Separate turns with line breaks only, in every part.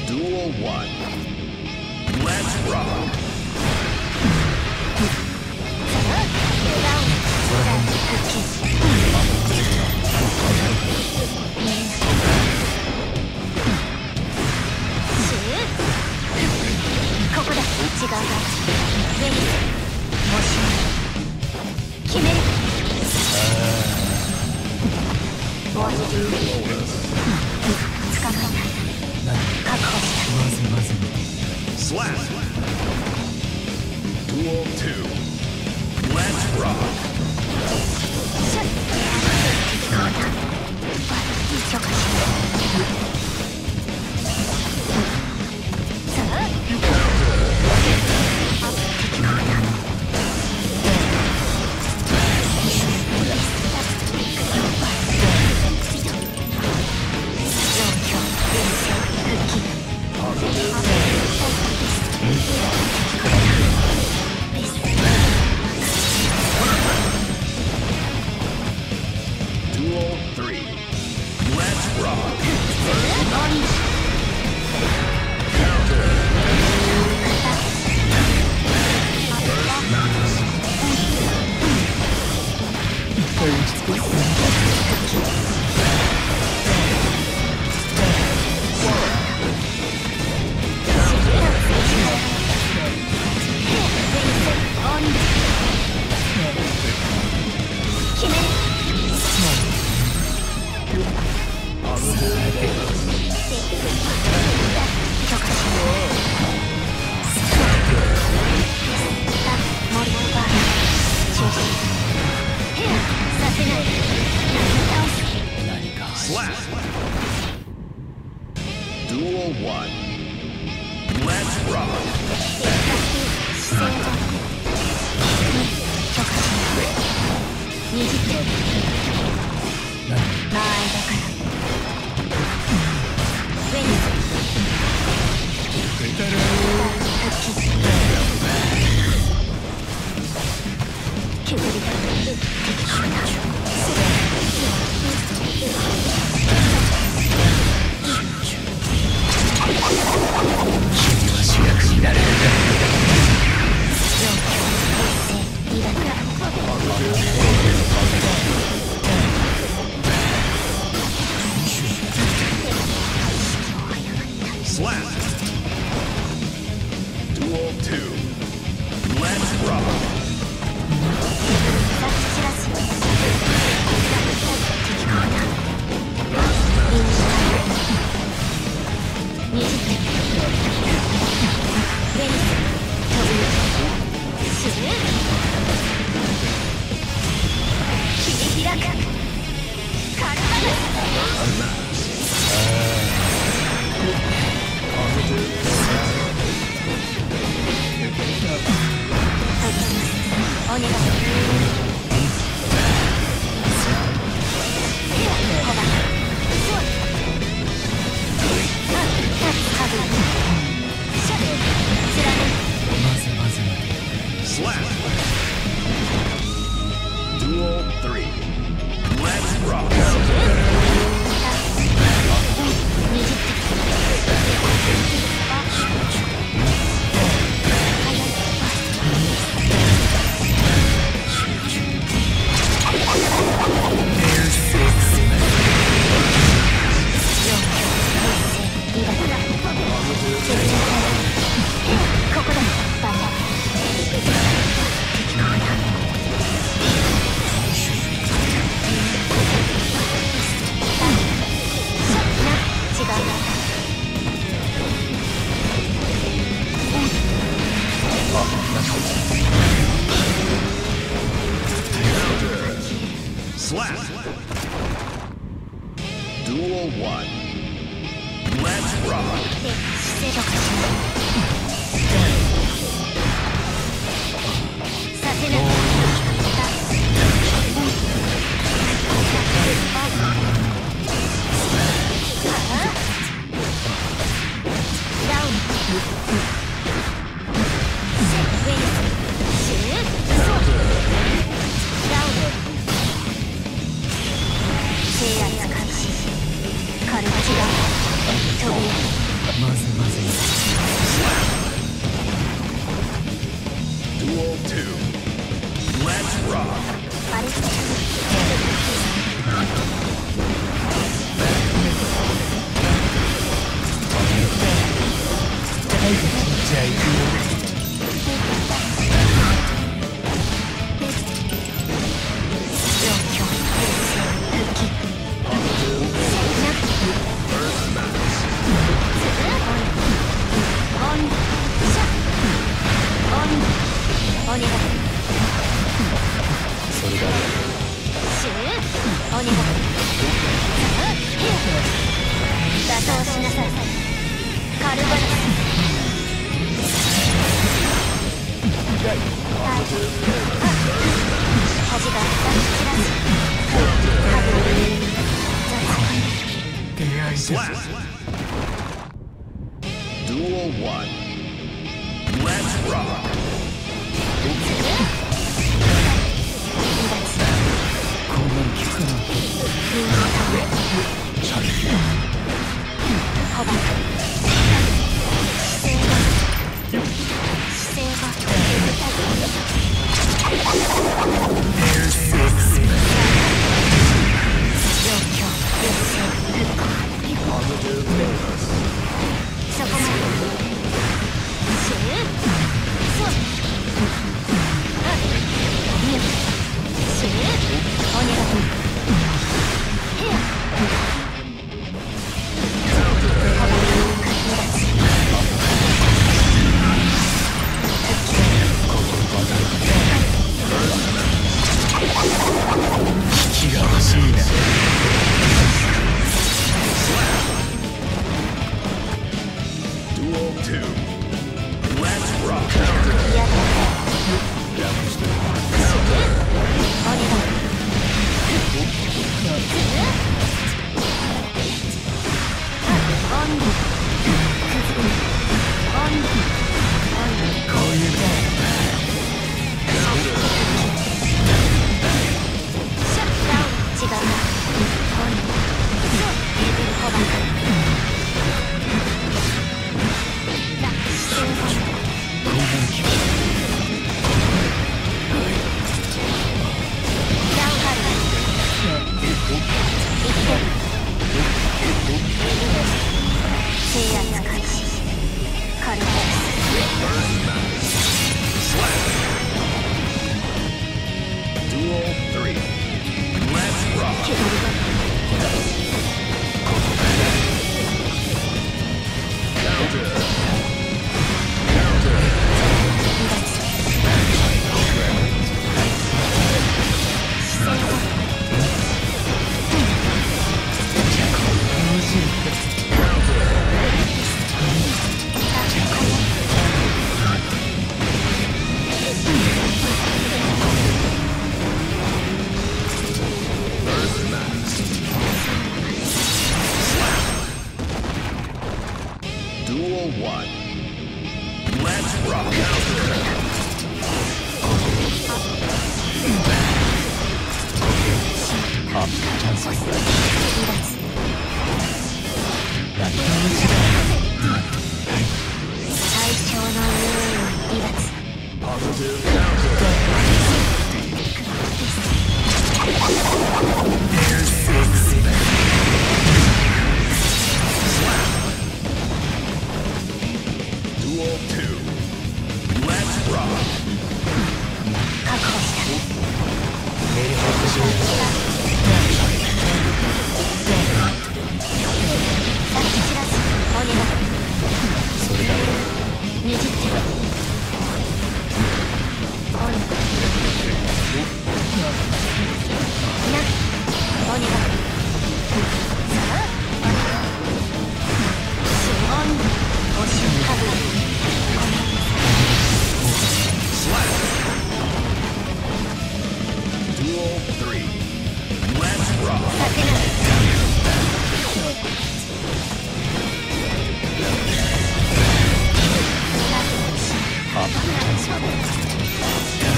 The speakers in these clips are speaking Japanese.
Duel 1. Let's rock. Slap. Duel 2. Let's rock. Duel 3. Let's rock. Counter. Slap. Duel 1. Let's rock. Slap. Duel 2. Let's rock. Slap. Duel 3. Let's rock. Slap. Duel 1. Let's rock.
まず願い。
それだろう。
シューお願い。打倒しなさい。カルバナス。恥が出し散らす。
出会いです。
Slap. Duel 1. Let's rock.
こんなの聞くかな。チャレンジ。
姿勢がそこまで。シューそうシューお願い。ヘア
気が欲しいな。
Duel 2. Let's rock.
嫌だ。お願い。
こういうの
違うな。
Duel 3. Let's rock. Counter. Counter. First match. Slap. Duel 1. Let's rock. Counter.
あ、チャンス。
最小の優位離脱。
Positive counter. Duel 2. Let's rock.
確保した。出し散らす。お願い。
それだろう。
20点。お願い。お願い。さあ、シオンおしをかぶる。
Slap. Duel 3. Let's rock.
させない。
あ、チャンス。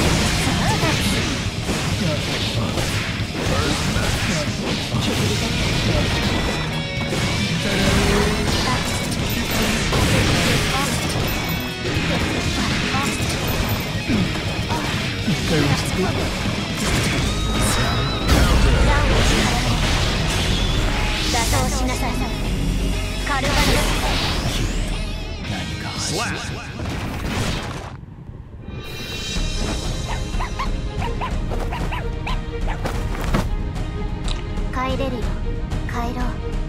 打倒しなさい。カルバナス。
何か走る。
Slap.
帰れるよ。帰ろう。